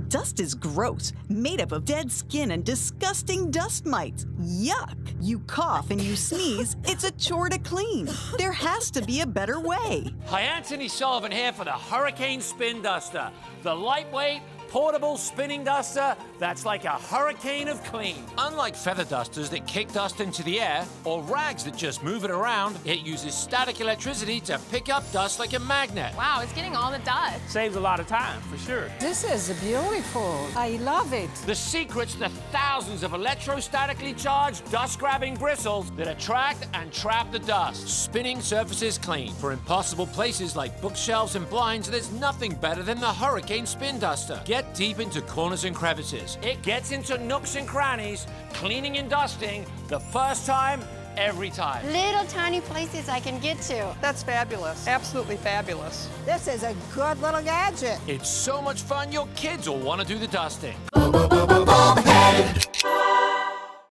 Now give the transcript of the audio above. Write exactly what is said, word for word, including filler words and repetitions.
Dust is gross, made up of dead skin and disgusting dust mites. Yuck! You cough and you sneeze, it's a chore to clean. There has to be a better way. Hi, Anthony Sullivan here for the Hurricane Spin Duster. The lightweight, portable spinning duster that's like a hurricane of clean. Unlike feather dusters that kick dust into the air, or rags that just move it around, it uses static electricity to pick up dust like a magnet. Wow, it's getting all the dust. Saves a lot of time, for sure. This is beautiful. I love it. The secret's the thousands of electrostatically charged dust-grabbing bristles that attract and trap the dust, spinning surfaces clean. For impossible places like bookshelves and blinds, there's nothing better than the Hurricane Spin Duster. Get deep into corners and crevices. It gets into nooks and crannies, cleaning and dusting the first time, every time. Little tiny places I can get to. That's fabulous. Absolutely fabulous. This is a good little gadget. It's so much fun, your kids will want to do the dusting.